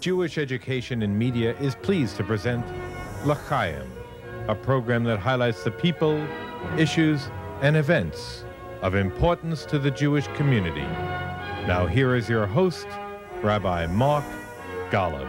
Jewish Education in Media is pleased to present L'Chaim, a program that highlights the people, issues, and events of importance to the Jewish community. Now here is your host, Rabbi Mark Golub.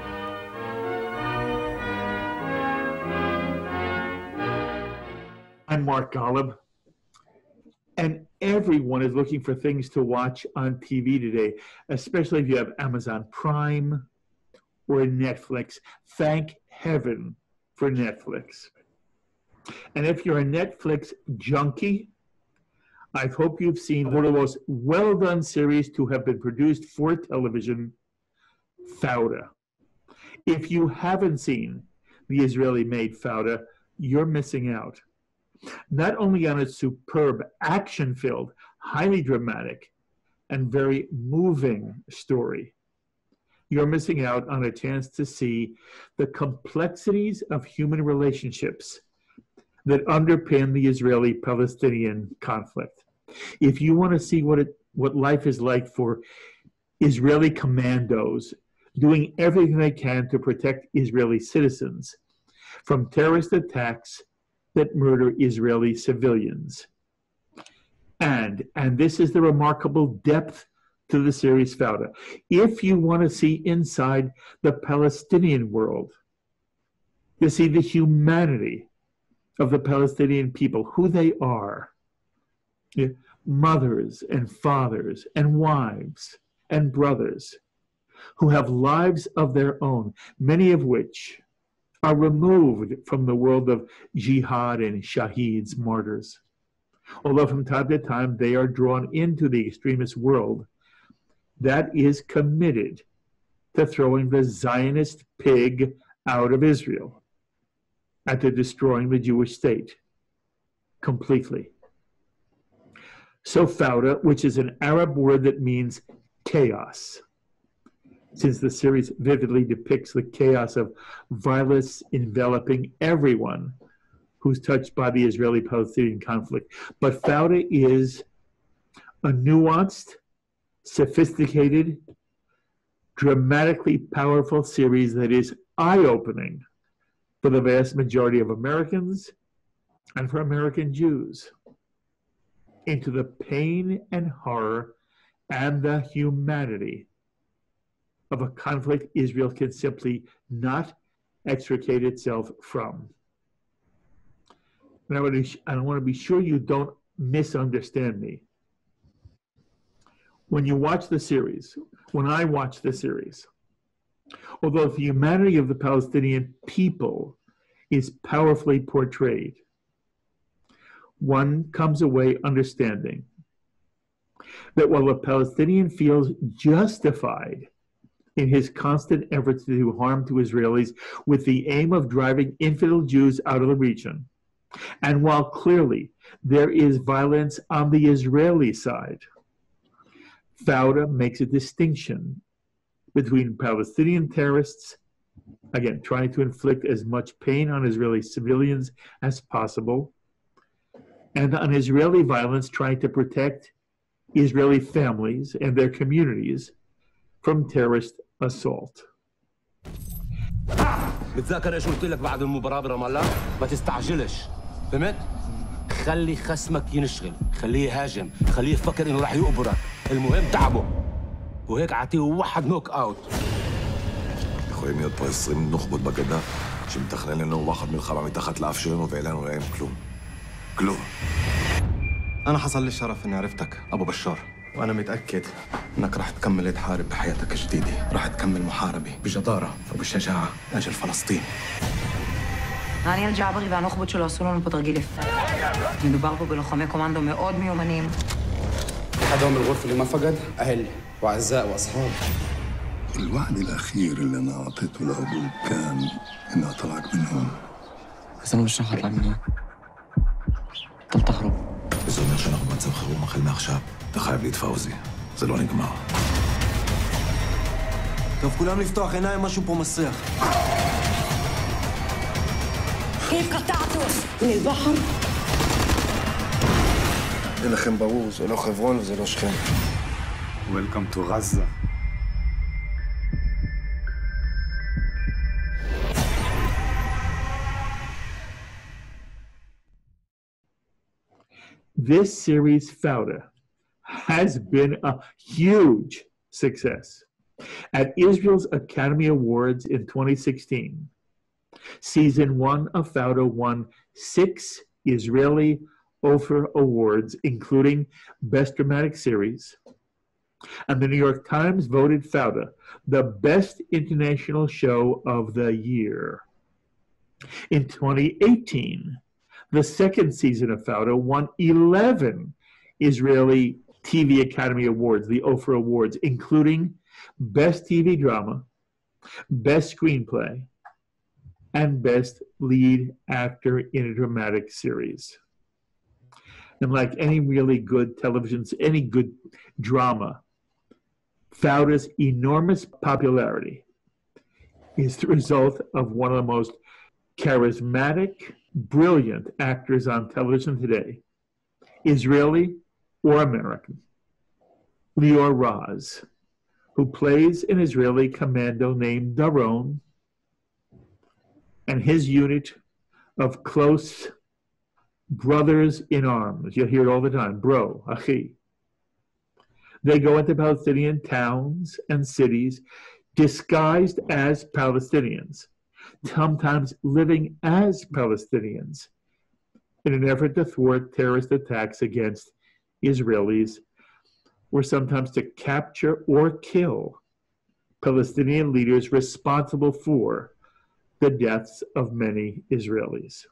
I'm Mark Golub, and everyone is looking for things to watch on TV today, especially if you have Amazon Prime or Netflix. Thank heaven for Netflix. And if you're a Netflix junkie, I hope you've seen one of the most well-done series to have been produced for television, Fauda. If you haven't seen the Israeli-made Fauda, you're missing out. Not only on its superb, action-filled, highly dramatic, and very moving story, you're missing out on a chance to see the complexities of human relationships that underpin the Israeli-Palestinian conflict. If you want to see what life is like for Israeli commandos doing everything they can to protect Israeli citizens from terrorist attacks that murder Israeli civilians. And this is the remarkable depth to the series Fauda. If you want to see inside the Palestinian world, you see the humanity of the Palestinian people, who they are, mothers and fathers and wives and brothers who have lives of their own, many of which are removed from the world of jihad and shaheeds, martyrs. Although from time to time they are drawn into the extremist world that is committed to throwing the Zionist pig out of Israel and to destroying the Jewish state completely. So Fauda, which is an Arab word that means chaos, since the series vividly depicts the chaos of violence enveloping everyone who's touched by the Israeli-Palestinian conflict. But Fauda is a nuanced, sophisticated, dramatically powerful series that is eye-opening for the vast majority of Americans and for American Jews into the pain and horror and the humanity of a conflict Israel can simply not extricate itself from. And I want to be sure you don't misunderstand me. When you watch the series, when I watch the series, although the humanity of the Palestinian people is powerfully portrayed, one comes away understanding that while the Palestinian feels justified in his constant efforts to do harm to Israelis with the aim of driving infidel Jews out of the region, and while clearly there is violence on the Israeli side, Fauda makes a distinction between Palestinian terrorists, again, trying to inflict as much pain on Israeli civilians as possible, and on Israeli violence trying to protect Israeli families and their communities from terrorist assault. بتذكر ايش قلت لك بعد المباراة برام الله؟ ما تستعجلش، فهمت؟ خلي خصمك ينشغل، خليه يهاجم، خليه يفكر انه راح يقبرك، المهم تعبه. وهيك اعطيه واحد نوك اوت. יכולים להיות פה 20 נוח'בות בגדה שמתכנן לנו واحد מלחמה מתחת לאף שלנו ואין לנו להם כלום. كلهم. أنا حصل لي الشرف إني عرفتك أبو بشار، وأنا متأكد إنك راح تكمل تحارب بحياتك الجديدة، راح تكمل محاربة בג'דארה ובשג'اعة لأجل פלסטין. דניאל ג'אברי והנוח'בות שלו עשו לנו פה תרגיל יפה. מדובר פה בלוחמי קומנדו מאוד מיומנים. أحدهم الغرفة اللي ما فقد أهل وأعزاء وأصحاب. الوعد الأخير اللي أنا أعطيته لأبوك كان إني أطلعك من هون. بس أنا مش راح أطلع من هون. بطلت أهرب. זה אומר שאנחנו במצב חירום החל מעכשיו. אתה חייב להתפאוזי. זה לא נגמר. טוב, כולם לפתוח עיניים, משהו פה מסריח. كيف قطعته من البحر؟ אין לכם ברור, זה לא חברון וזה לא שכם. Welcome to Gaza. This series, Fauda, has been a huge success. At Israel's Academy Awards in 2016, Season 1 of Fauda won 6 Israeli Ofer Awards, including Best Dramatic Series. And the New York Times voted Fauda the best international show of the year. In 2018, the second season of Fauda won 11 Israeli TV Academy Awards, the Ofer Awards, including Best TV Drama, Best Screenplay, and Best Lead Actor in a Dramatic Series. And like any really good television, any good drama, Fauda's enormous popularity is the result of one of the most charismatic, brilliant actors on television today, Israeli or American, Lior Raz, who plays an Israeli commando named Daron, and his unit of close brothers in arms. You'll hear it all the time, bro, achi. They go into Palestinian towns and cities disguised as Palestinians, sometimes living as Palestinians, in an effort to thwart terrorist attacks against Israelis, or sometimes to capture or kill Palestinian leaders responsible for the deaths of many Israelis.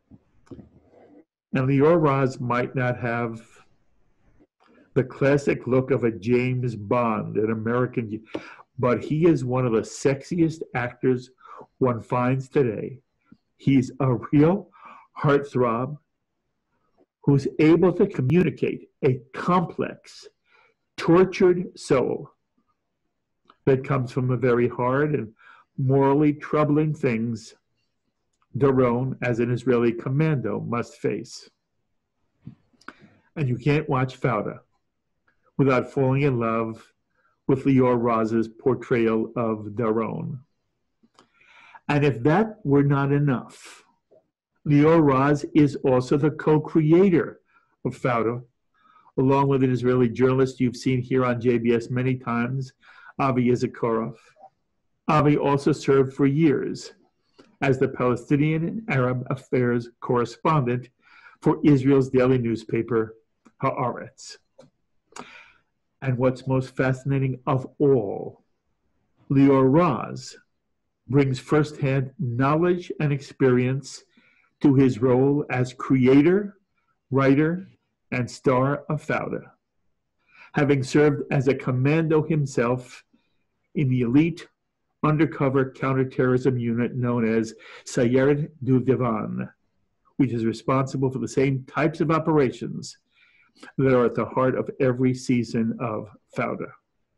And Lior Raz might not have the classic look of a James Bond, an American, but he is one of the sexiest actors one finds today. He's a real heartthrob who's able to communicate a complex, tortured soul that comes from the very hard and morally troubling things Daron, as an Israeli commando, must face. And you can't watch Fauda without falling in love with Lior Raz's portrayal of Daron. And if that were not enough, Lior Raz is also the co-creator of Fauda, along with an Israeli journalist you've seen here on JBS many times, Avi Yizikoroff. Avi also served for years as the Palestinian and Arab affairs correspondent for Israel's daily newspaper, Haaretz. And what's most fascinating of all, Lior Raz brings firsthand knowledge and experience to his role as creator, writer, and star of Fauda, having served as a commando himself in the elite undercover counterterrorism unit known as Sayeret Duvdevan, which is responsible for the same types of operations that are at the heart of every season of Fauda.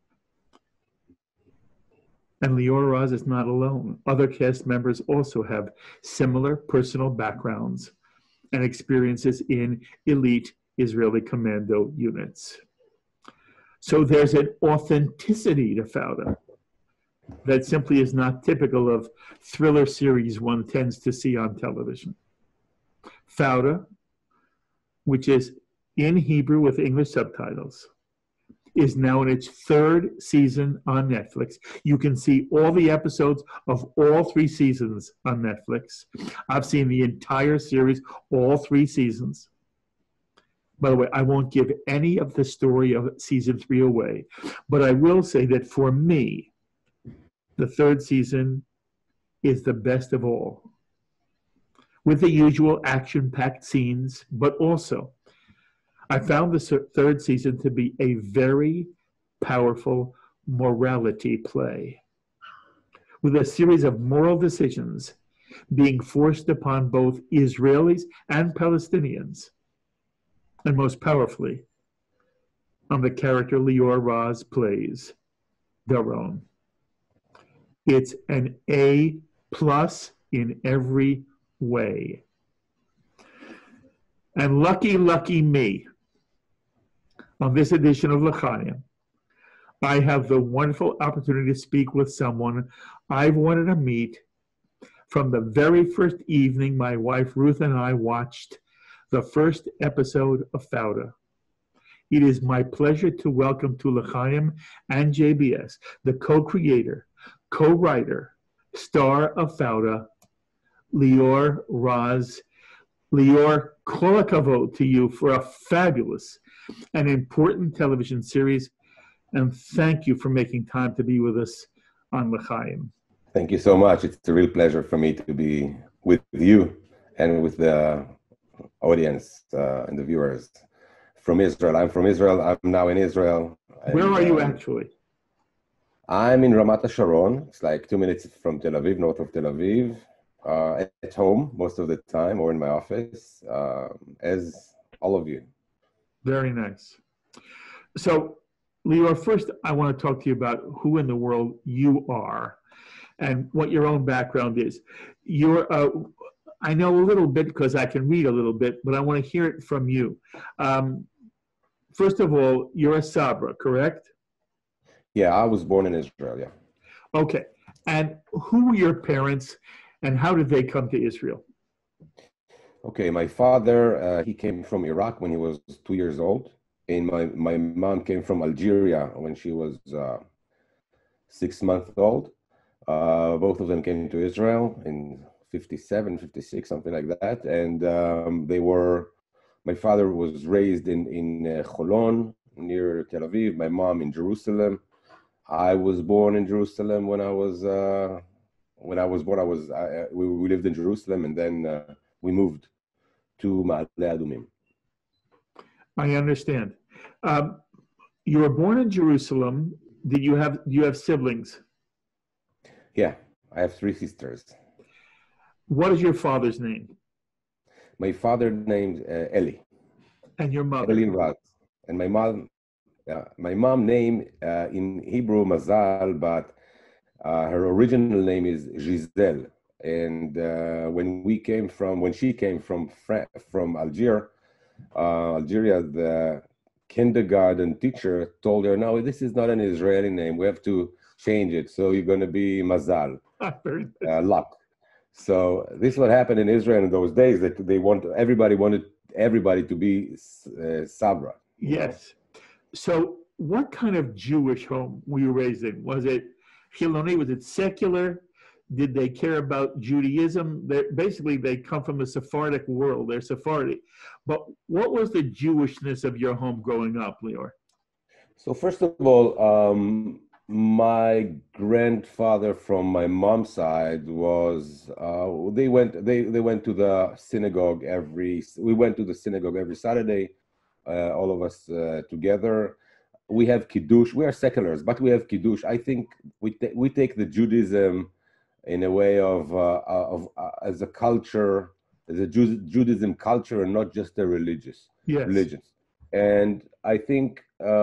And Lior Raz is not alone. Other cast members also have similar personal backgrounds and experiences in elite Israeli commando units. So there's an authenticity to Fauda that simply is not typical of thriller series one tends to see on television. Fauda, which is in Hebrew with English subtitles, is now in its 3rd season on Netflix. You can see all the episodes of all 3 seasons on Netflix. I've seen the entire series, all 3 seasons. By the way, I won't give any of the story of season 3 away, but I will say that for me, the 3rd season is the best of all, with the usual action-packed scenes, but also I found the 3rd season to be a very powerful morality play, with a series of moral decisions being forced upon both Israelis and Palestinians, and most powerfully, on the character Lior Raz plays, Daron. It's an A+ in every way. And lucky me, on this edition of L'chaim, I have the wonderful opportunity to speak with someone I've wanted to meet from the very first evening my wife Ruth and I watched the first episode of Fauda. It is my pleasure to welcome to L'Chaim and JBS, the co-creator, co-writer, star of Fauda, Lior Raz. Lior, kol hakavod to you for a fabulous and important television series, and thank you for making time to be with us on L'Chaim. Thank you so much. It's a real pleasure for me to be with you and with the audience and the viewers from Israel. I'm from Israel. I'm now in Israel. Where are you actually? I'm in Ramat HaSharon. It's like 2 minutes from Tel Aviv, north of Tel Aviv. At home most of the time, or in my office, as all of you. Very nice. So, Lior, first I want to talk to you about who in the world you are and what your own background is. I know a little bit because I can read a little bit, but I want to hear it from you. First of all, you're a Sabra, correct? Yeah, I was born in Israel, yeah. Okay. And who were your parents and how did they come to Israel? Okay, my father, he came from Iraq when he was 2 years old. And my mom came from Algeria when she was 6 months old. Both of them came to Israel in 57, 56, something like that. And my father was raised in Holon, near Tel Aviv, my mom in Jerusalem. I was born in Jerusalem when I was born. We lived in Jerusalem, and then we moved to Ma'ale Adumim. I understand. You were born in Jerusalem. Do you have siblings? Yeah, I have 3 sisters. What is your father's name? My father named Eli. And your mother? Eli Raz. And my mom name in Hebrew Mazal, but her original name is Giselle. And when she came from Algeria, the kindergarten teacher told her, "No, this is not an Israeli name. We have to change it. So you're going to be Mazal, luck." So this is what happened in Israel in those days. That everybody wanted everybody to be Sabra. Yes. So what kind of Jewish home were you raised in? Was it Chiloni? Was it secular? Did they care about Judaism? Basically, they come from the Sephardic world. They're Sephardic. But what was the Jewishness of your home growing up, Lior? So first of all, my grandfather from my mom's side was they went to the synagogue we went to the synagogue every Saturday, all of us together. We have Kiddush. We are seculars, but we have Kiddush. I think we take the Judaism in a way of as a culture, as a Judaism culture, and not just a religious religion. And I think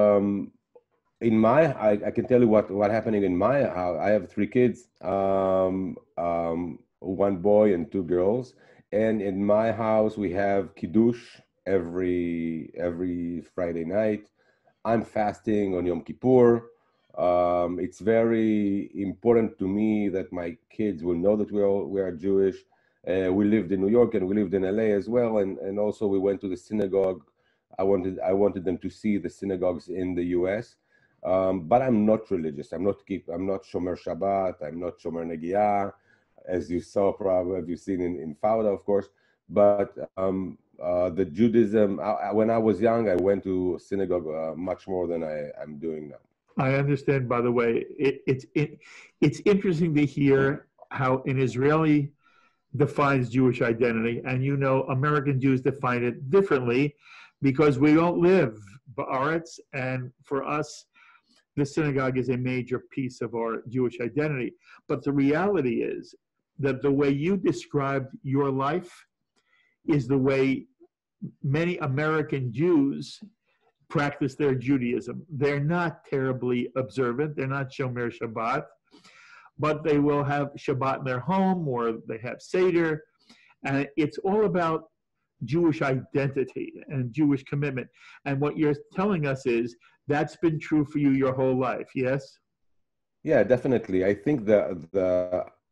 I can tell you what happening in my house. I have 3 kids, 1 boy and 2 girls, and in my house we have Kiddush every Friday night. I'm fasting on Yom Kippur. It's very important to me that my kids will know that we are Jewish. We lived in New York and we lived in LA as well, and also we went to the synagogue. I wanted them to see the synagogues in the U.S. But I'm not religious. I'm not Shomer Shabbat. I'm not Shomer Negiah, as you saw probably, have you seen in Fauda, of course. But the Judaism, when I was young, I went to synagogue much more than I'm doing now. I understand, by the way. It's interesting to hear how an Israeli defines Jewish identity, and American Jews define it differently because we don't live ba'aretz, and for us, the synagogue is a major piece of our Jewish identity. But the reality is that the way you described your life is the way many American Jews practice their Judaism. They're not terribly observant. They're not Shomer Shabbat, but they will have Shabbat in their home or they have Seder. And it's all about Jewish identity and Jewish commitment. And what you're telling us is that's been true for you your whole life, yes? Yeah, definitely. I think the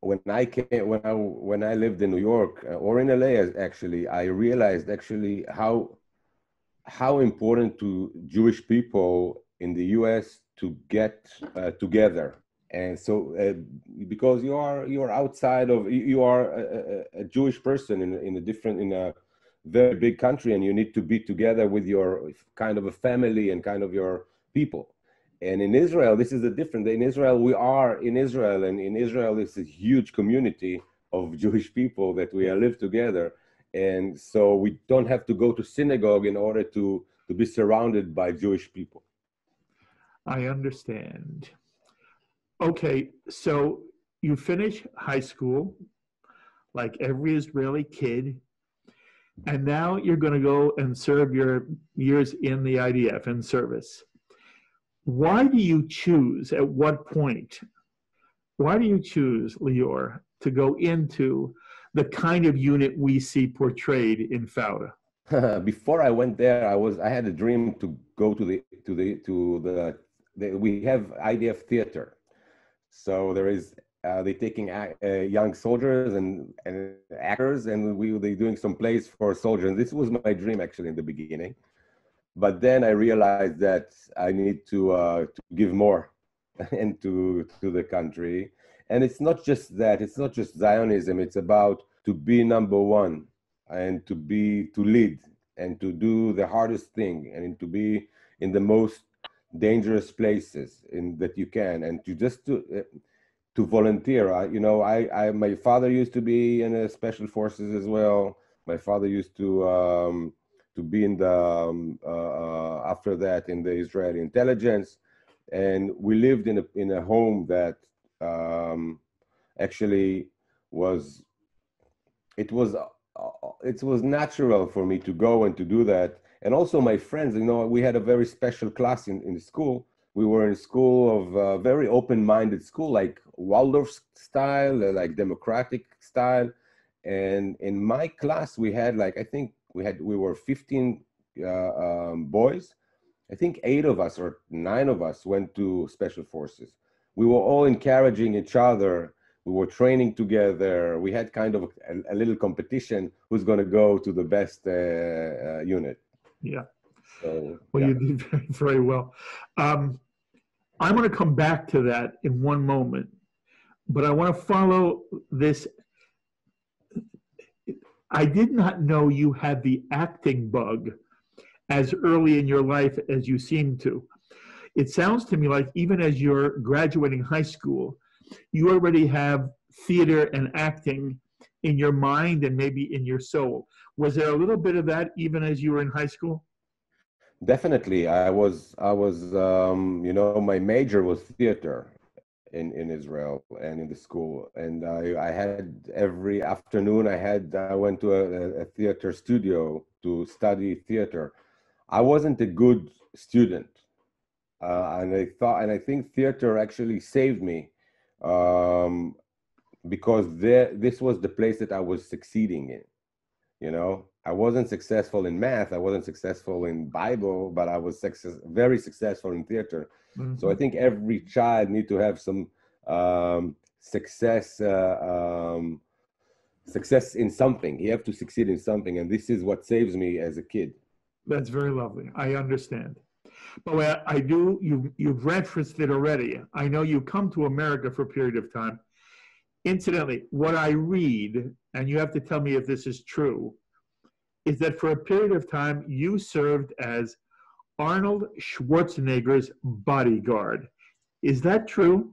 when I lived in New York or in LA, actually, I realized actually how important to Jewish people in the U.S. to get together. And so, because you are outside of, you are a Jewish person in a very big country, and you need to be together with your kind of a family and kind of your people. And in Israel, this is a different. In Israel, we are in Israel, and in Israel, it's a huge community of Jewish people that we live together. And so we don't have to go to synagogue in order to be surrounded by Jewish people. I understand. Okay, so you finish high school, like every Israeli kid, and now you're going to go and serve your years in the IDF, in service. Why do you choose, at what point, why do you choose, Lior, to go into the kind of unit we see portrayed in Fauda? Before I went there, I had a dream to go to we have IDF theater. So there is they taking young soldiers and actors, and they doing some plays for soldiers. And this was my dream actually in the beginning. But then I realized that I need to give more into the country. And it's not just that, it's not just Zionism, it's about to be number one and to lead and to do the hardest thing and to be in the most dangerous places that you can, and to volunteer. My father used to be in the special forces as well. My father used to be in the after that in the Israeli intelligence, and we lived in a home that actually was natural for me to go and to do that. And also my friends, we had a very special class in school. We were in school of very open-minded school, like Waldorf style, like democratic style. And in my class, we had we were 15 boys. I think 8 of us or 9 of us went to special forces. We were all encouraging each other. We were training together. We had kind of a little competition who's going to go to the best unit. Yeah. So, well, you did very, very well. I'm going to come back to that in one moment, but I want to follow this. I did not know you had the acting bug as early in your life as you seem to. It sounds to me like even as you're graduating high school, you already have theater and acting in your mind and maybe in your soul. Was there a little bit of that even as you were in high school? Definitely. I was my major was theater in Israel and in the school. And I had every afternoon, I went to a theater studio to study theater. I wasn't a good student. And I think theater actually saved me because this was the place that I was succeeding in. I wasn't successful in math, I wasn't successful in Bible, but I was very successful in theater. Mm-hmm. So I think every child needs to have some success in something. You have to succeed in something, and this is what saves me as a kid. That's very lovely. I understand. But you've referenced it already. I know you come to America for a period of time. Incidentally, what I read, and you have to tell me if this is true, is that for a period of time you served as Arnold Schwarzenegger's bodyguard. Is that true?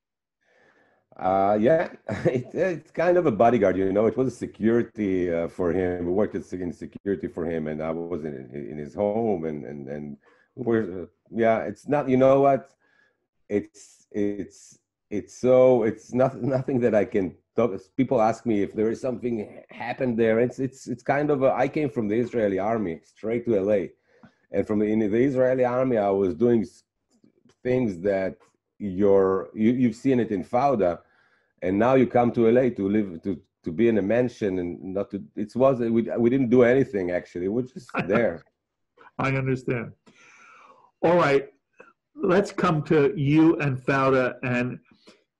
Yeah, it's kind of a bodyguard, It was a security for him. We worked in security for him, and I was in his home, and we're it's not. You know what? It's nothing that I can talk. People ask me if there is something happened there. It's kind of I came from the Israeli army straight to LA, and in the Israeli army I was doing things that you've seen it in Fauda, and now you come to LA to live to be in a mansion and not to. We didn't do anything actually. We're just there. I understand. All right, let's come to you and Fauda. And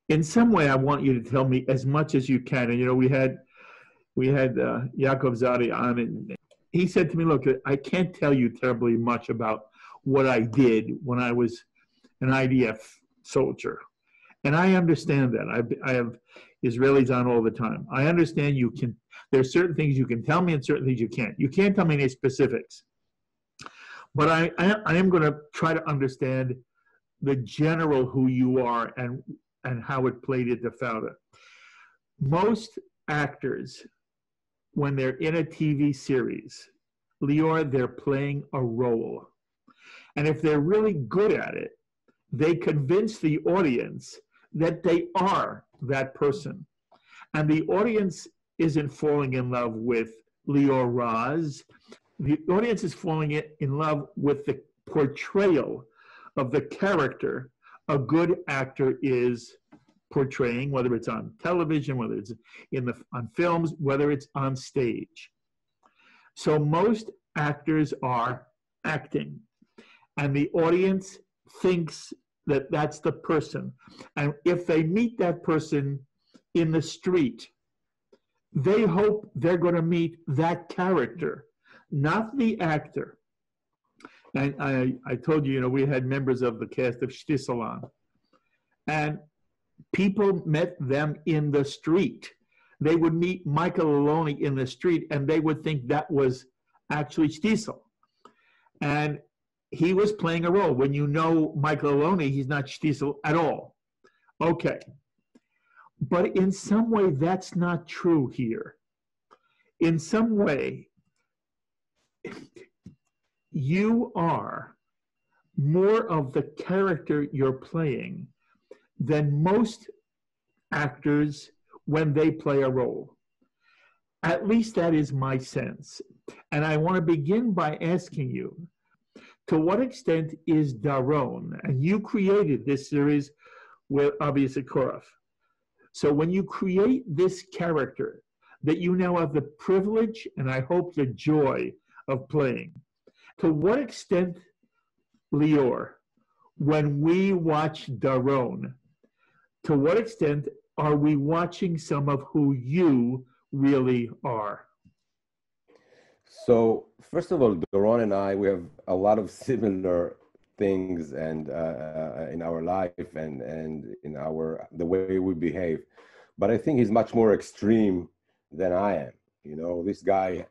in some way, I want you to tell me as much as you can. And you know, we had Yaakov Zadi on, and he said to me, "Look, I can't tell you terribly much about what I did when I was an IDF soldier, and I understand that. I have Israelis on all the time. I understand you can. There's certain things you can tell me, and certain things you can't. You can't tell me any specifics, but I am going to try to understand the general who you are and how it played into Fauda. Most actors, when they're in a TV series, Lior, they're playing a role. And if they're really good at it, they convince the audience that they are that person. And the audience isn't falling in love with Lior Raz. The audience is falling in love with the portrayal of the character a good actor is portraying, whether it's on television, whether it's on films, whether it's on stage. So most actors are acting, and the audience thinks that that's the person. And if they meet that person in the street, they hope they're going to meet that character, not the actor. And I told you, we had members of the cast of Shtisel on, and people met them in the street. They would meet Michael Aloni in the street, and they would think that was actually Shtisel. And he was playing a role. When you know Michael Aloni, he's not Shtisel at all. Okay. But in some way, that's not true here. In some way, you are more of the character you're playing than most actors when they play a role. At least that is my sense. And I want to begin by asking you, to what extent is Daron, and you created this series with Avi Zakorov. So when you create this character that you now have the privilege and I hope the joy of playing, to what extent, Lior, when we watch Daron, to what extent are we watching some of who you really are? So, first of all, Doron and I, we have a lot of similar things and in our life and in the way we behave. But I think he's much more extreme than I am. This guy,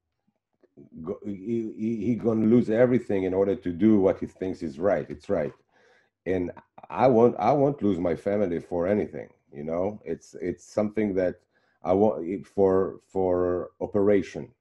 he gonna lose everything in order to do what he thinks is right. It's right, and I won't lose my family for anything. It's something that I want for operation.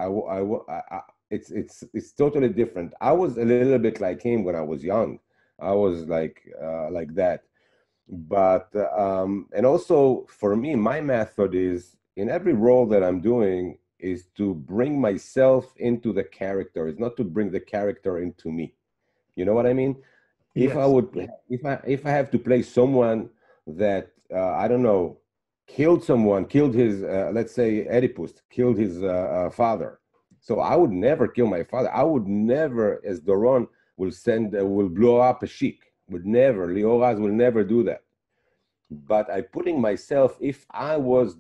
It's totally different. I was a little bit like him when I was young. I was like that, but and also for me, my method is in every role that I'm doing is to bring myself into the character. It's not to bring the character into me. You know what I mean? Yes. If I have to play someone that I don't know, killed his let's say Oedipus killed his father. So I would never kill my father. I would never, as Doron will blow up a sheik. Would never. Lior Raz will never do that. But I putting myself, if I was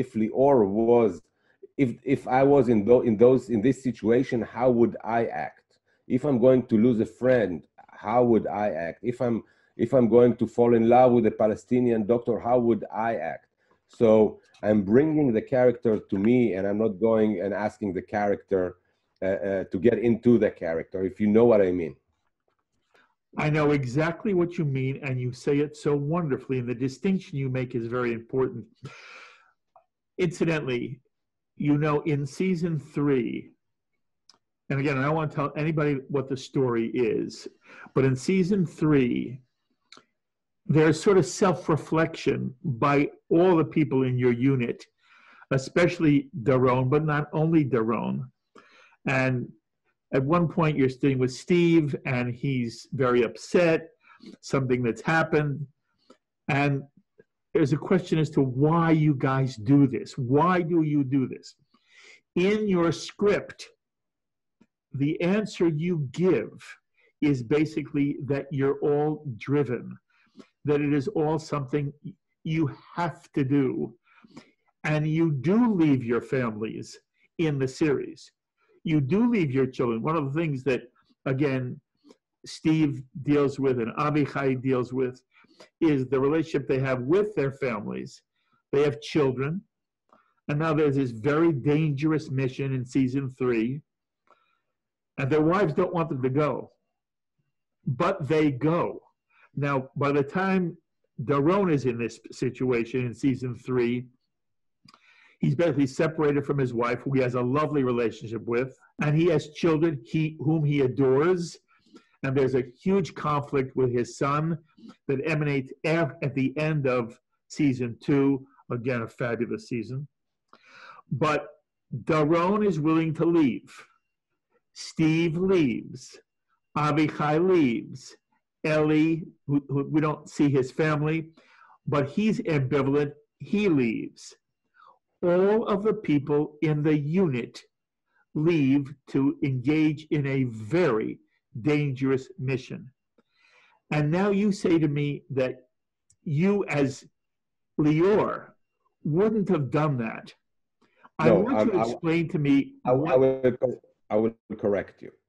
in this situation, how would I act? If I'm going to lose a friend, how would I act? If I'm going to fall in love with a Palestinian doctor, how would I act? So I'm bringing the character to me, and I'm not going and asking the character to get into the character, if you know what I mean. I know exactly what you mean, and you say it so wonderfully, and the distinction you make is very important. Incidentally, in season 3, and again, I don't want to tell anybody what the story is, but in season 3, there's sort of self-reflection by all the people in your unit, especially Daron, but not only Daron. And at one point, you're sitting with Steve, and he's very upset, something that's happened. And there's a question as to why you guys do this. Why do you do this? In your script, the answer you give is basically that you're all driven, that it is all something you have to do. And you do leave your families in the series. You do leave your children. One of the things that, again, Steve deals with and Avichai deals with is the relationship they have with their families. They have children. And now there's this very dangerous mission in season 3. And their wives don't want them to go. But they go. Now, by the time Doron is in this situation in season 3, he's basically separated from his wife, who he has a lovely relationship with, and he has children whom he adores. And there's a huge conflict with his son that emanates at the end of season 2. Again, a fabulous season. But Doron is willing to leave. Steve leaves. Avichai leaves. Eli, who we don't see his family, but he's ambivalent. He leaves. All of the people in the unit leave to engage in a very dangerous mission. And now you say to me that you, as Lior, wouldn't have done that. I want you to explain to me. I will correct you.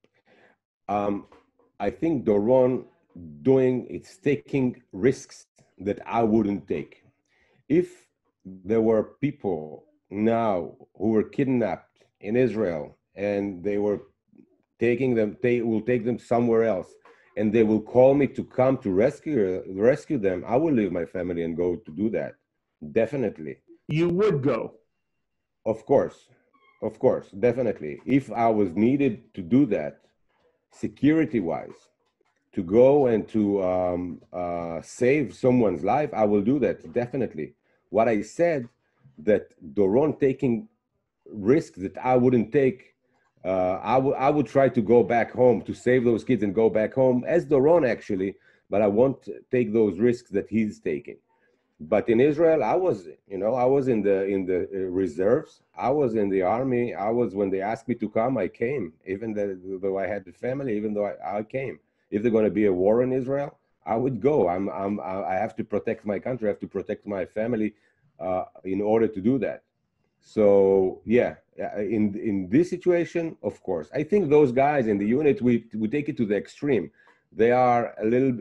I think Doron it's taking risks that I wouldn't take. If there were people now who were kidnapped in Israel and they will take them somewhere else, and they will call me to come to rescue them, I will leave my family and go to do that. Definitely. You would go? Of course, definitely. If I was needed to do that, security-wise, to go and to save someone's life, I will do that, definitely. What I said, that Doron taking risks that I wouldn't take, I would try to go back home to save those kids and go back home as Doron actually, but I won't take those risks that he's taking. But in Israel, I was in the reserves. I was in the army. When they asked me to come, I came. Even though I had the family, even though I came. If there's going to be a war in Israel, I would go. I have to protect my country. I have to protect my family in order to do that. So yeah, in this situation, of course, I think those guys in the unit, we take it to the extreme. They are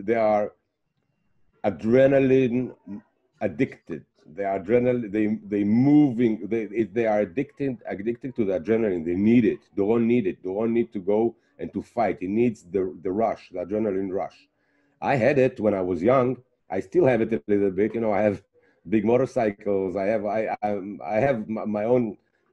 adrenaline addicted. They are adrenaline. They are addicted to the adrenaline. They need it. Doron need to go and to fight. He needs the rush, the adrenaline rush. I had it when I was young. I still have it a little bit. I have big motorcycles. I have my own.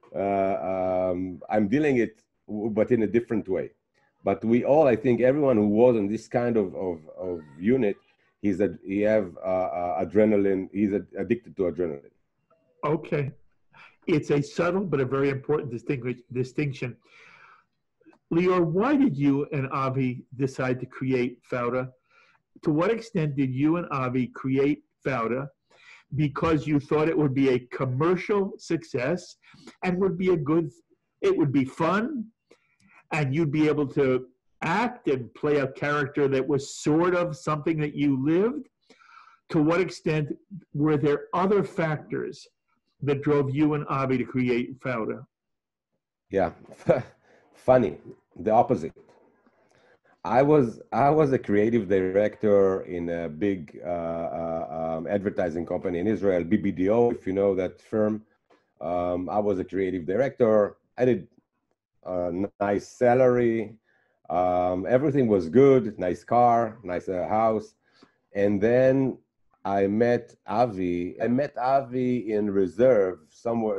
I'm dealing it, but in a different way. But we all, I think, everyone who was in this kind of unit, he have adrenaline. He's addicted to adrenaline. Okay, it's a subtle but a very important distinction. Lior, why did you and Avi decide to create Fauda? To what extent did you and Avi create Fauda because you thought it would be a commercial success and it would be fun, and you'd be able to act and play a character that was sort of something that you lived? To what extent were there other factors that drove you and Avi to create Fauda? Yeah, funny, the opposite. I was a creative director in a big advertising company in Israel, BBDO, if you know that firm. I was a creative director. I did a nice salary. Everything was good, nice car, nice house. And then I met Avi. In reserve somewhere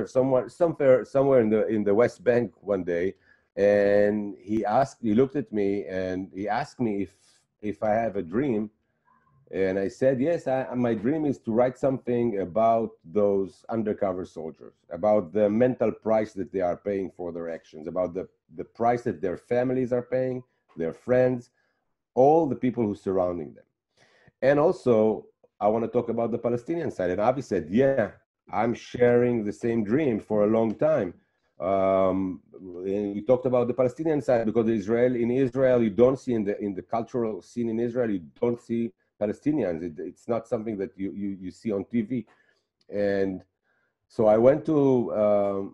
in the West Bank one day. And he looked at me and he asked me if I have a dream. And I said, yes, my dream is to write something about those undercover soldiers, about the mental price that they are paying for their actions, about the price that their families are paying, their friends, all the people who are surrounding them. And also, I want to talk about the Palestinian side. And Avi said, yeah, I'm sharing the same dream for a long time. And we talked about the Palestinian side because in Israel, you don't see in the cultural scene in Israel, you don't see Palestinians. It's not something that you see on TV. And so I went to,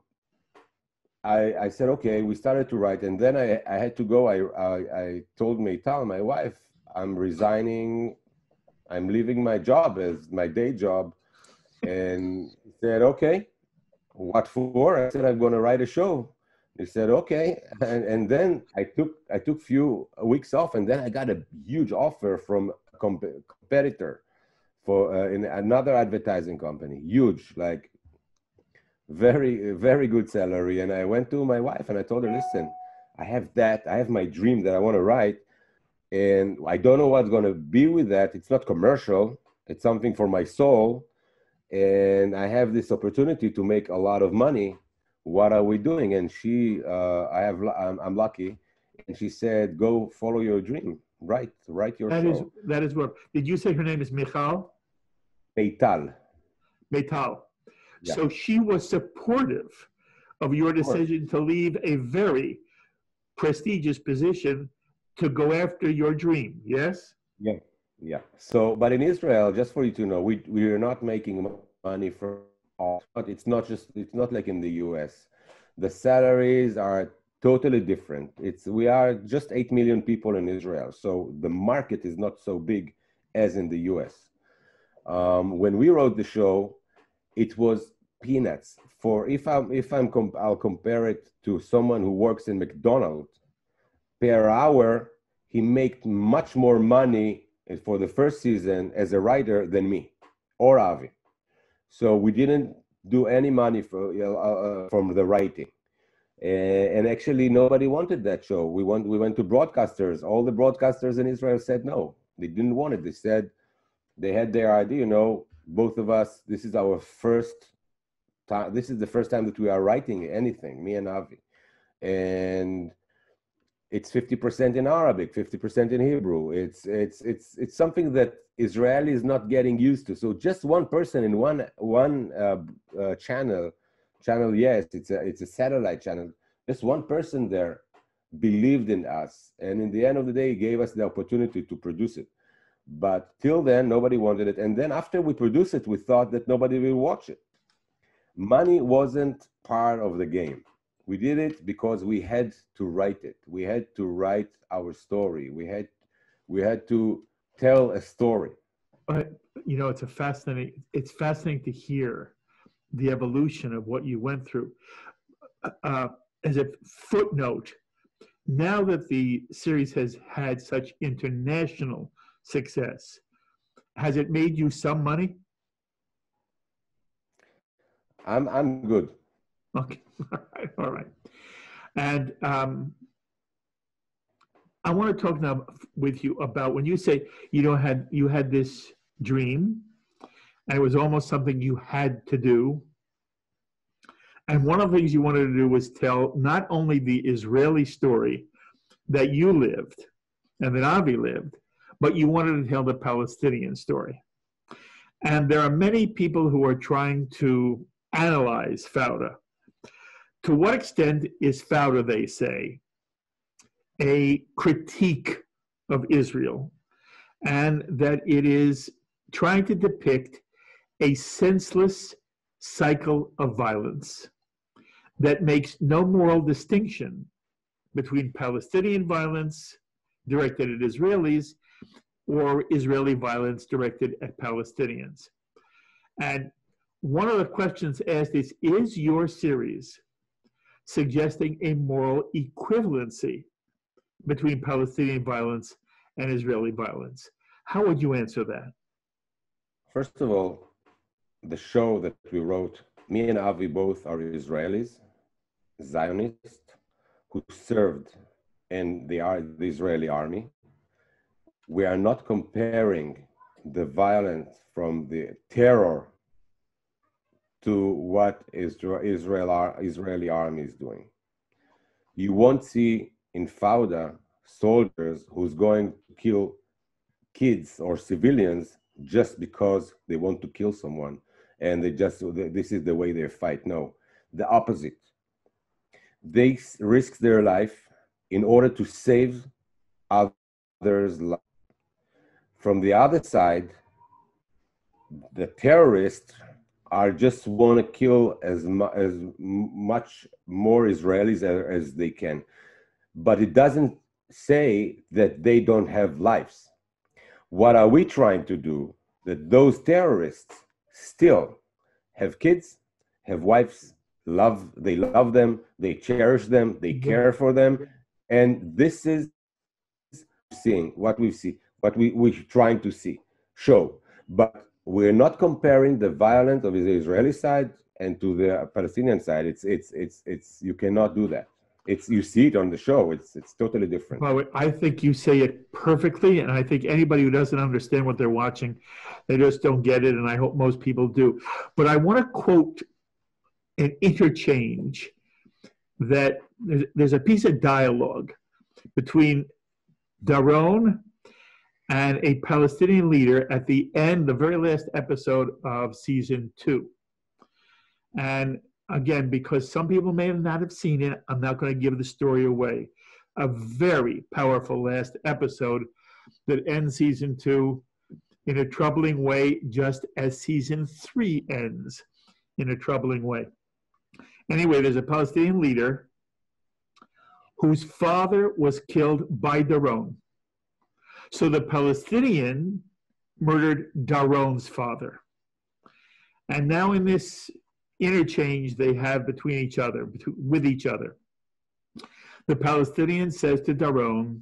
I said, okay, we started to write. And then I had to go. I told Meital, my wife, I'm resigning. I'm leaving my job as my day job. And he said, okay, what for? I said, I'm going to write a show. He said, okay. And then I took few weeks off, and then I got a huge offer from a competitor for in another advertising company, huge, like very, very good salary. And I went to my wife and I told her, listen, I have my dream that I want to write, and I don't know what's going to be with that. It's not commercial. It's something for my soul. And I have this opportunity to make a lot of money. What are we doing? And I'm lucky. And she said, go follow your dream. Write your show. That is what, did you say her name is Michal? Meital. Meital. Yeah. So she was supportive of your decision to leave a very prestigious position to go after your dream, yes? Yeah. Yeah. So, but in Israel, just for you to know, we are not making money from all, but it's not like in the US. The salaries are totally different. We are just 8 million people in Israel. So the market is not so big as in the US. When we wrote the show, it was peanuts. I'll compare it to someone who works in McDonald's. Per hour, he makes much more money for the first season as a writer than me or Avi. So we didn't do any money from the writing. And actually nobody wanted that show. We went to broadcasters. All the broadcasters in Israel said no. They didn't want it. They said they had their idea, both of us, this is our first time. This is the first time that we are writing anything, me and Avi. And it's 50% in Arabic, 50% in Hebrew. It's something that Israeli is not getting used to. So just one person in one channel, yes, it's a satellite channel. Just one person there believed in us, and in the end of the day, gave us the opportunity to produce it. But till then, nobody wanted it. And then after we produced it, we thought that nobody will watch it. Money wasn't part of the game. We did it because we had to write it. We had to write our story. We had to tell a story. It's fascinating to hear the evolution of what you went through. As a footnote, now that the series has had such international success, has it made you some money? I'm good. Okay, all right. And I want to talk now with you about when you say you had this dream, and it was almost something you had to do. And one of the things you wanted to do was tell not only the Israeli story that you lived and that Avi lived, but you wanted to tell the Palestinian story. And there are many people who are trying to analyze Fauda. To what extent is Fauda, they say, a critique of Israel, and that it is trying to depict a senseless cycle of violence that makes no moral distinction between Palestinian violence directed at Israelis or Israeli violence directed at Palestinians. And one of the questions asked is your series suggesting a moral equivalency between Palestinian violence and Israeli violence? How would you answer that? First of all, the show that we wrote, me and Avi both are Israelis, Zionists, who served in the Israeli army. We are not comparing the violence from the terror to what Israeli army is doing. You won't see in Fauda soldiers who's going to kill kids or civilians just because they want to kill someone and this is the way they fight. No, the opposite. They risk their life in order to save others' lives. From the other side, the terrorists are just want to kill as much more Israelis as they can. But it doesn't say that they don't have lives. What are we trying to do? That those terrorists still have kids, have wives, they love them, they cherish them, they care for them. And this is seeing what we're trying to show. But we're not comparing the violence of the Israeli side and to the Palestinian side. It's you cannot do that. You see it on the show. It's totally different. Well, I think you say it perfectly, and I think anybody who doesn't understand what they're watching, they just don't get it, and I hope most people do. But I want to quote an interchange that there's a piece of dialogue between Doron and a Palestinian leader at the end, the very last episode of season 2. And again, because some people may not have seen it, I'm not going to give the story away. A very powerful last episode that ends season 2 in a troubling way, just as season 3 ends in a troubling way. Anyway, there's a Palestinian leader whose father was killed by Doron. So the Palestinian murdered Doron's father. And now in this interchange they have between each other, with each other, the Palestinian says to Doron,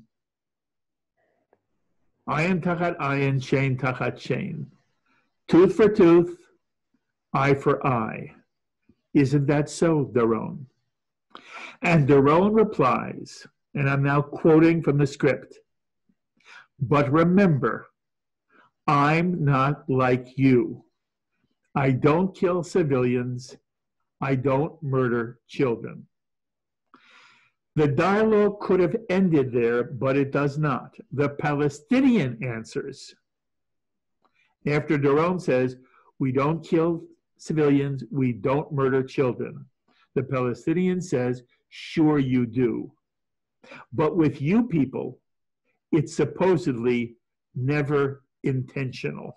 ayin tachat ayin, shein tachat shein. Tooth for tooth, eye for eye. Isn't that so, Doron? And Doron replies, and I'm now quoting from the script, but remember, I'm not like you. I don't kill civilians. I don't murder children. The dialogue could have ended there, but it does not. The Palestinian answers. After Doron says, we don't kill civilians, we don't murder children. The Palestinian says, sure you do. But with you people, it's supposedly never intentional.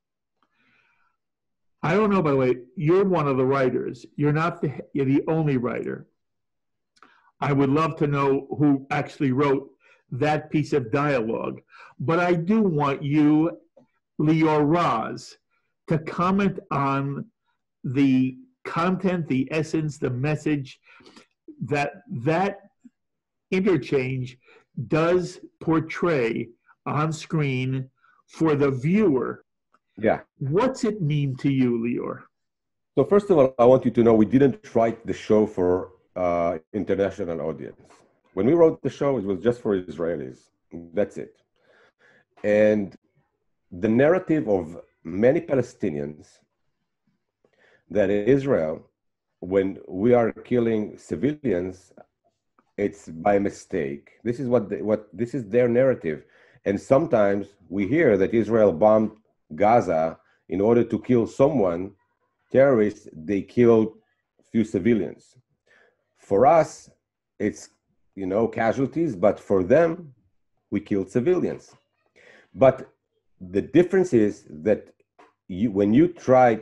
I don't know, by the way, you're one of the writers. You're the only writer. I would love to know who actually wrote that piece of dialogue. But I do want you, Lior Raz, to comment on the content, the essence, the message that interchange does portray on screen for the viewer. Yeah. What's it mean to you, Lior? So first of all, I want you to know we didn't write the show for international audience. When we wrote the show, it was just for Israelis. That's it. And the narrative of many Palestinians that in Israel, when we are killing civilians, it's by mistake. This is this is their narrative. And sometimes we hear that Israel bombed Gaza in order to kill someone, terrorists, they killed few civilians. For us, it's, casualties, but for them, we killed civilians. But the difference is that when you try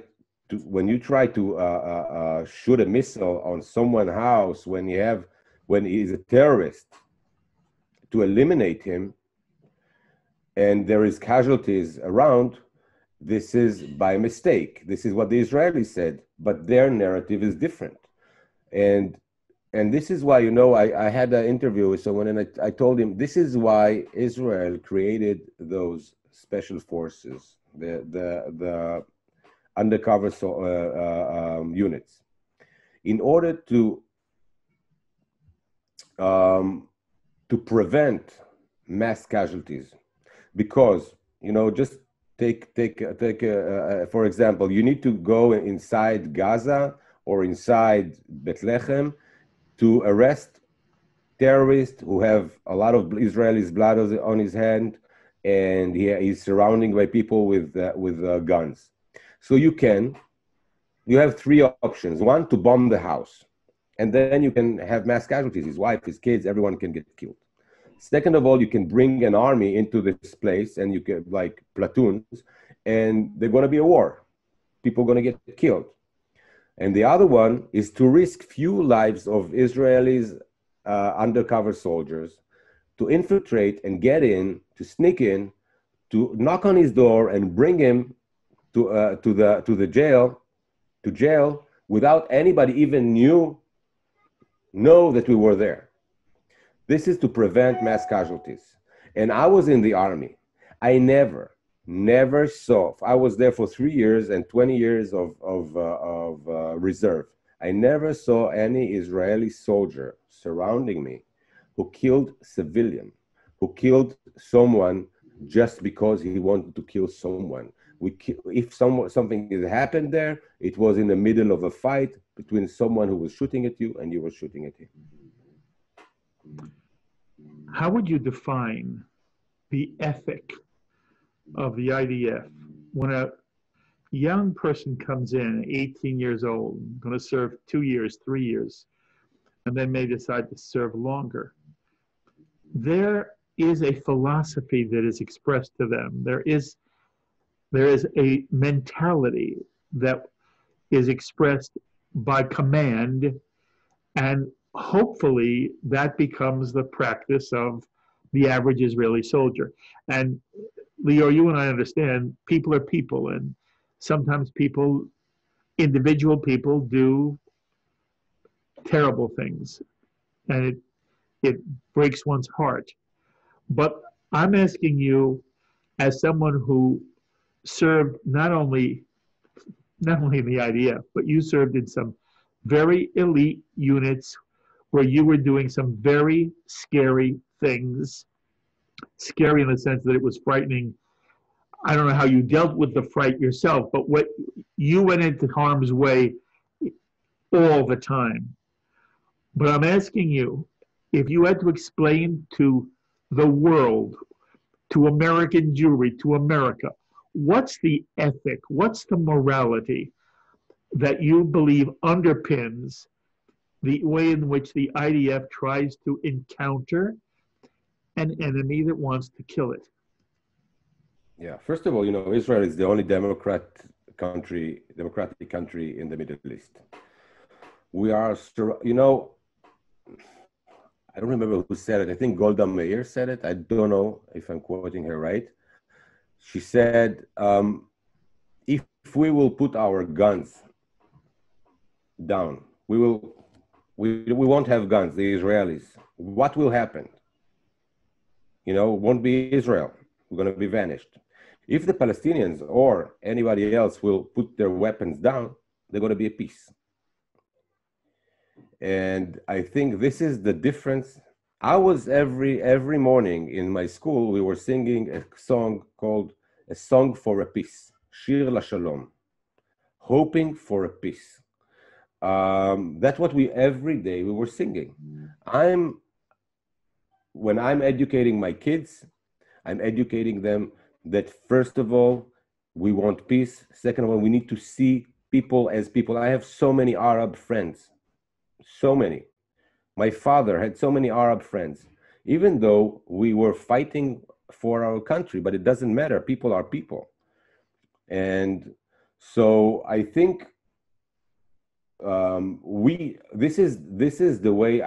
to shoot a missile on someone's house, when he is a terrorist, to eliminate him, and there is casualties around, this is by mistake. This is what the Israelis said, but their narrative is different. And this is why, I had an interview with someone, and I told him, this is why Israel created those special forces, the undercover units, in order to prevent mass casualties. Because, just take for example, you need to go inside Gaza or inside Bethlehem to arrest terrorists who have a lot of Israelis' blood on his hand, and he's surrounded by people with guns. So you have three options. One, to bomb the house, and then you can have mass casualties. His wife, his kids, everyone can get killed. Second of all, you can bring an army into this place and you can, like platoons, and there's going to be a war. People are going to get killed. And the other one is to risk few lives of Israelis, undercover soldiers, to infiltrate and get in, to sneak in, to knock on his door and bring him to the jail without anybody even know that we were there. This is to prevent mass casualties. And I was in the army. I never saw. I was there for 3 years and 20 years of reserve. I never saw any Israeli soldier surrounding me who killed civilian, who killed someone just because he wanted to kill someone. If something had happened there, it was in the middle of a fight between someone who was shooting at you and you were shooting at him. How would you define the ethic of the IDF when a young person comes in, 18 years old, going to serve 2 years, 3 years, and then may decide to serve longer? There is a philosophy that is expressed to them. There is a mentality that is expressed by command, and hopefully that becomes the practice of the average Israeli soldier. And Leo, you and I understand people are people, and sometimes individual people do terrible things, and it breaks one's heart. But I'm asking you, as someone who served not only in the IDF, but you served in some very elite units where you were doing some very scary things. Scary in the sense that it was frightening. I don't know how you dealt with the fright yourself, but what you went into harm's way all the time. But I'm asking you, if you had to explain to the world, to American Jewry, to America, what's the ethic, what's the morality that you believe underpins the way in which the IDF tries to encounter an enemy that wants to kill it? Yeah, first of all, Israel is the only democratic country in the Middle East. We are, I don't remember who said it. I think Golda Meir said it. I don't know if I'm quoting her right. She said, if we will put our guns down, we won't have guns, the Israelis. What will happen? Won't be Israel. We're going to be vanished. If the Palestinians or anybody else will put their weapons down, they're going to be at peace. And I think this is the difference. I was every morning in my school, we were singing a song called A Song for a Peace, Shir LaShalom, hoping for a peace. That's what every day we were singing. When I'm educating my kids, I'm educating them that first of all, we want peace. Second of all, we need to see people as people. I have so many Arab friends, so many. My father had so many Arab friends, even though we were fighting for our country, but it doesn't matter. People are people. And so I think this is the way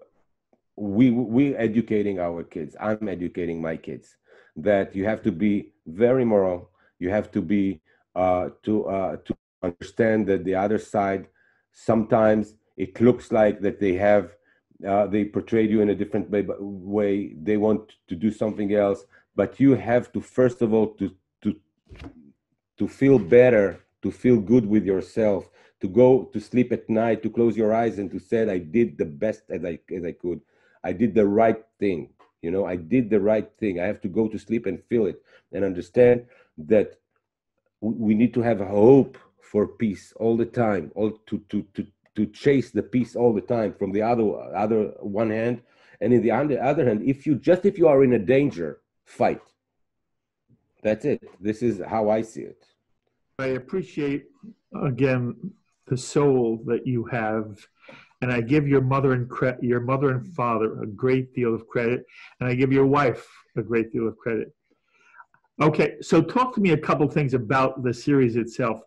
we educating our kids. I'm educating my kids that you have to be very moral. You have to be to understand that the other side, sometimes it looks like that they portrayed you in a different way. They want to do something else, but you have to first of all to feel better, to feel good with yourself, to go to sleep at night, to close your eyes and to say, I did the best as I could. I did the right thing. I did the right thing. I have to go to sleep and feel it and understand that we need to have hope for peace all the time, to chase the peace all the time from the other one hand. And in the other hand, if you are in a danger, fight. That's it. This is how I see it. I appreciate, again, the soul that you have and I give your mother and father a great deal of credit, and I give your wife a great deal of credit. Okay, so talk to me a couple things about the series itself.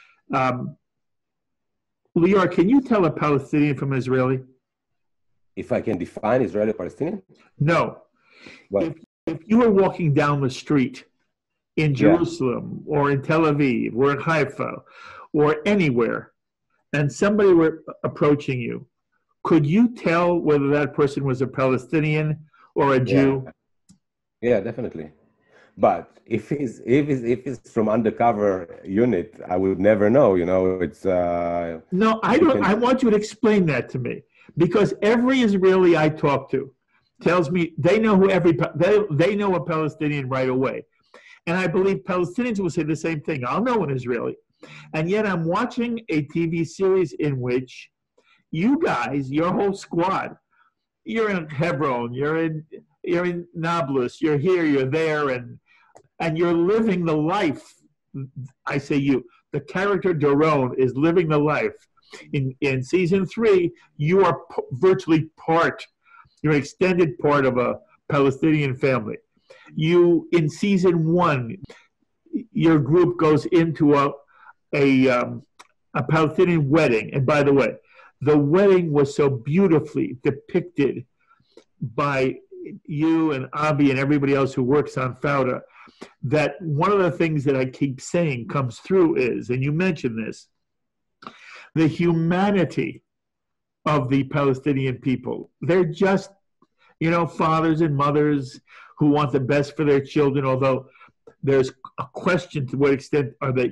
Lior, can you tell a Palestinian from Israeli? If I can define Israeli-Palestinian? No. What? If you were walking down the street in Jerusalem or in Tel Aviv or in Haifa or anywhere, and somebody were approaching you, could you tell whether that person was a Palestinian or a Jew? Yeah, definitely. But if it's from undercover unit, I would never know. You know, it's no. I don't. I want you to explain that to me, because every Israeli I talk to tells me they know who they know a Palestinian right away, and I believe Palestinians will say the same thing. I'll know an Israeli, and yet I'm watching a TV series in which you guys, your whole squad, you're in Hebron, you're in Nablus, you're here, you're there, and you're living the life. I say you. The character Doron is living the life. In season 3, you are virtually you're an extended part of a Palestinian family. In season 1, your group goes into a Palestinian wedding. And by the way, the wedding was so beautifully depicted by you and Abi and everybody else who works on Fauda, that one of the things that I keep saying comes through is, and you mentioned this, the humanity of the Palestinian people. They're just, fathers and mothers who want the best for their children, although there's a question to what extent are they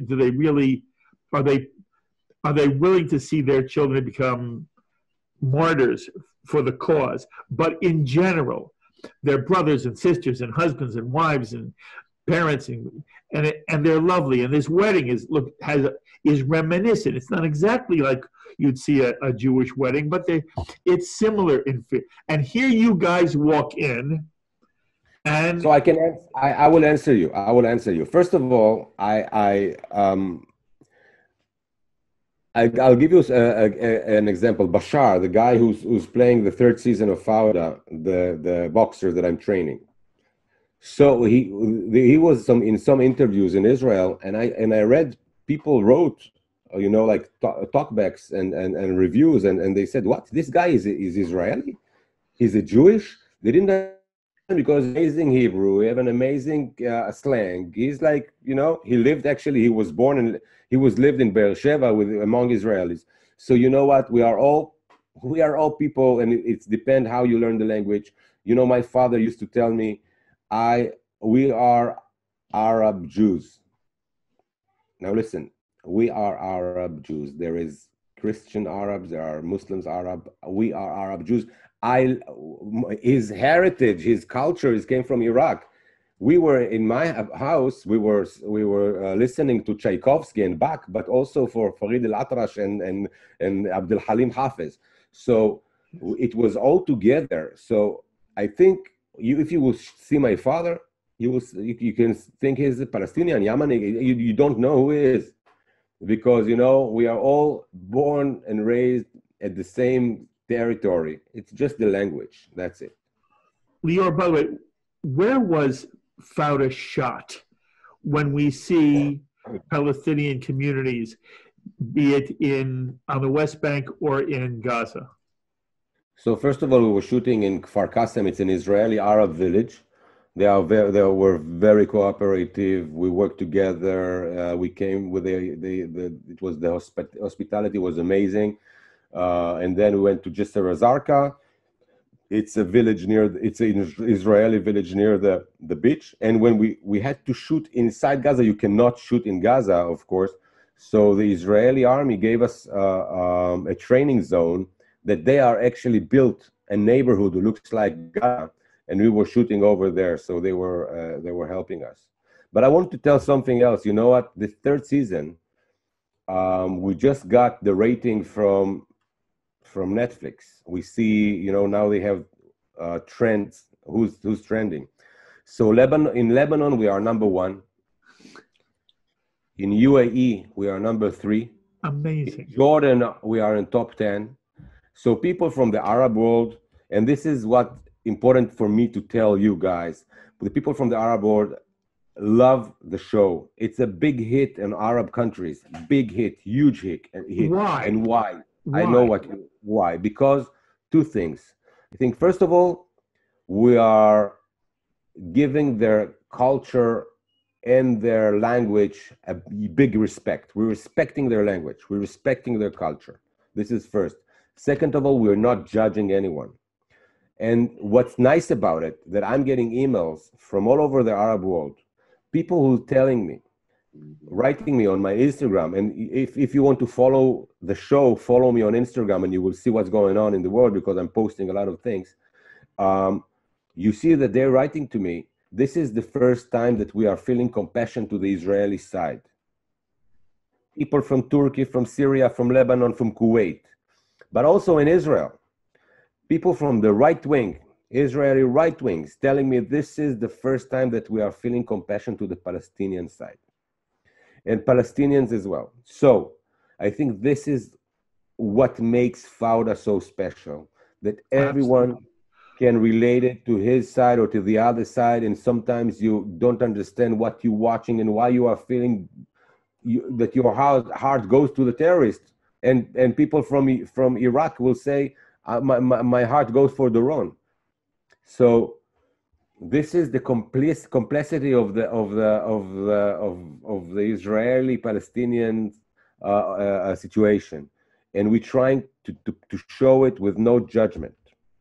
willing to see their children become martyrs for the cause. But in general, they're brothers and sisters and husbands and wives and parents, and they're lovely. And this wedding is reminiscent. It's not exactly like you'd see a Jewish wedding, but it's similar in feel. And here you guys walk in, and so I will answer you. I will answer you. First of all, I'll give you an example. Bashar, the guy who's playing the 3rd season of Fauda, the boxer that I'm training. So he was in some interviews in Israel, and I read people wrote, like talkbacks and reviews, and they said, "What? This guy is Israeli? He's a Jewish?" They didn't, because amazing Hebrew, we have an amazing slang. He's like, he lived he was born and lived in Beersheba among Israelis. So you know what? We are all people, and it depends how you learn the language. My father used to tell me, we are Arab Jews. Now listen, we are Arab Jews. There is Christian Arabs, there are Muslims Arab. We are Arab Jews. His heritage, his culture, came from Iraq. We were in my house. We were listening to Tchaikovsky and Bach, but also for Farid al-Atrash and Abdul Halim Hafiz. So it was all together. So I think if you will see my father, you can think he's a Palestinian, Yemeni. You don't know who he is, because we are all born and raised at the same territory. It's just the language. That's it. Lior, by the way, where was Fauda shot when we see Palestinian communities, be it on the West Bank or in Gaza? So first of all, we were shooting in Kfar Qasim. It's an Israeli Arab village. They were very cooperative. We worked together. We came with the hospitality was amazing. And then we went to Jisr al-Zarqa. It's an Israeli village near the beach. And when we had to shoot inside Gaza, you cannot shoot in Gaza, of course. So the Israeli army gave us a training zone that they are actually built a neighborhood who looks like Gaza, and we were shooting over there. So they were helping us. But I want to tell something else. You know what? The 3rd season, we just got the rating from Netflix. We see, now they have trends, who's trending. So in Lebanon, we are number 1. In UAE, we are number 3. Amazing. In Jordan, we are in top 10. So people from the Arab world, and this is what important for me to tell you guys, the people from the Arab world love the show. It's a big hit in Arab countries, big hit, huge hit. Why? And why? I know why. Because two things. I think, first of all, we are giving their culture and their language a big respect. We're respecting their language. We're respecting their culture. This is first. Second of all, we're not judging anyone. And what's nice about it, that I'm getting emails from all over the Arab world, people who telling me, writing me on my Instagram, and if you want to follow the show, follow me on Instagram and you will see what's going on in the world because I'm posting a lot of things. You see that they're writing to me, this is the first time that we are feeling compassion to the Israeli side. People from Turkey, from Syria, from Lebanon, from Kuwait, but also in Israel. People from the right wing, Israeli right wings, telling me this is the first time that we are feeling compassion to the Palestinian side. And Palestinians as well. So I think this is what makes Fauda so special, that everyone can relate it to his side or to the other side, and sometimes you don't understand what you're watching and why you are feeling that your heart goes to the terrorists. And people from Iraq will say, my heart goes for Doron. So this is the complexity of the Israeli-Palestinian situation, and we're trying to show it with no judgment.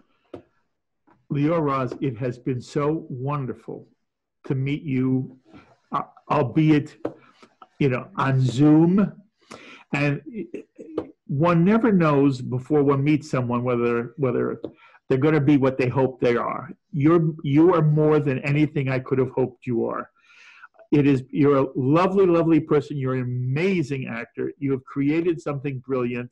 Lior Raz, it has been so wonderful to meet you, albeit, on Zoom. And one never knows before one meets someone whether they're going to be what they hope they are. You are more than anything I could have hoped you are. You're a lovely, lovely person. You're an amazing actor. You have created something brilliant.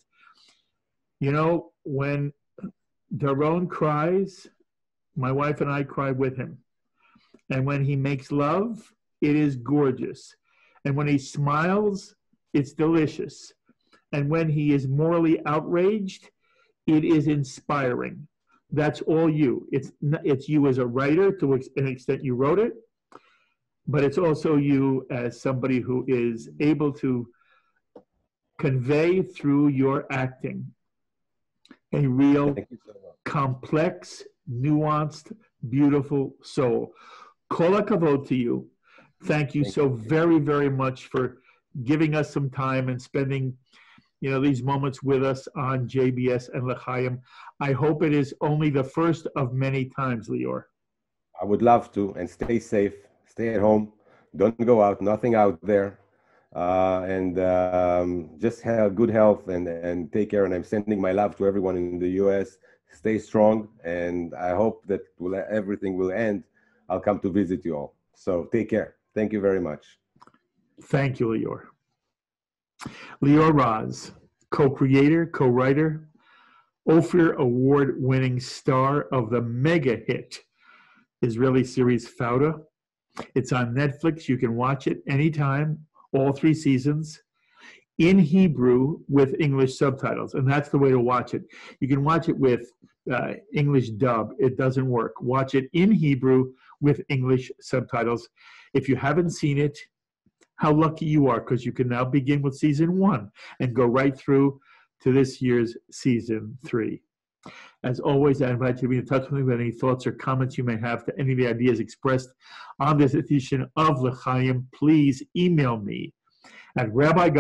When Doron cries, my wife and I cry with him. And when he makes love, it is gorgeous. And when he smiles, it's delicious. And when he is morally outraged, it is inspiring. That's all you. It's you as a writer, to an extent you wrote it, but it's also you as somebody who is able to convey through your acting a real, complex, nuanced, beautiful soul. Kol hakavod to you. Thank you so very, very much for giving us some time and spending these moments with us on JBS and L'Chaim. I hope it is only the first of many times, Lior. I would love to, and stay safe, stay at home, don't go out, nothing out there, and just have good health and take care. And I'm sending my love to everyone in the U.S. Stay strong, and I hope that everything will end. I'll come to visit you all. So take care. Thank you very much. Thank you, Lior. Lior Raz, co-creator, co-writer, Ophir Award-winning star of the mega hit Israeli series Fauda. It's on Netflix. You can watch it anytime, all 3 seasons, in Hebrew with English subtitles. And that's the way to watch it. You can watch it with English dub. It doesn't work. Watch it in Hebrew with English subtitles. If you haven't seen it, how lucky you are, because you can now begin with season 1 and go right through to this year's season 3. As always, I invite you to be in touch with me with any thoughts or comments you may have to any of the ideas expressed on this edition of L'Chaim. Please email me at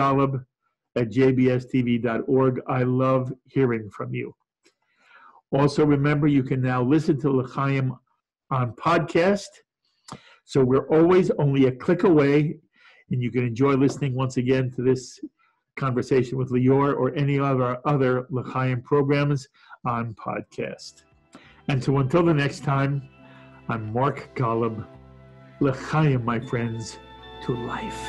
rabbigalib@jbstv.org. I love hearing from you. Also, remember, you can now listen to L'Chaim on podcast. So we're always only a click away, and you can enjoy listening once again to this conversation with Lior or any of our other L'Chaim programs on podcast. And so until the next time, I'm Mark Golub. L'Chaim, my friends, to life.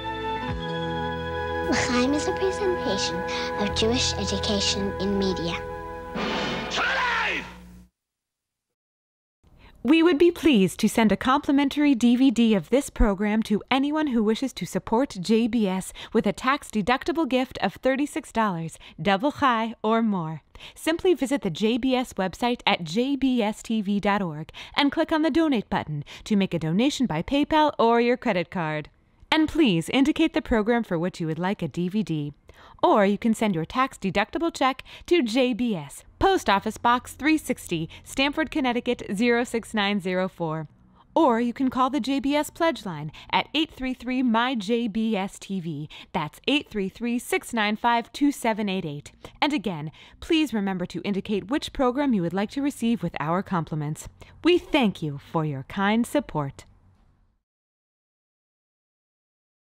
L'Chaim is a presentation of Jewish education in media. We would be pleased to send a complimentary DVD of this program to anyone who wishes to support JBS with a tax-deductible gift of $36, double high or more. Simply visit the JBS website at jbstv.org and click on the Donate button to make a donation by PayPal or your credit card. And please indicate the program for which you would like a DVD. Or you can send your tax-deductible check to JBS, Post Office Box 360, Stamford, Connecticut 06904. Or you can call the JBS Pledge Line at 833-MY-JBS-TV. That's 833-695-2788. And again, please remember to indicate which program you would like to receive with our compliments. We thank you for your kind support.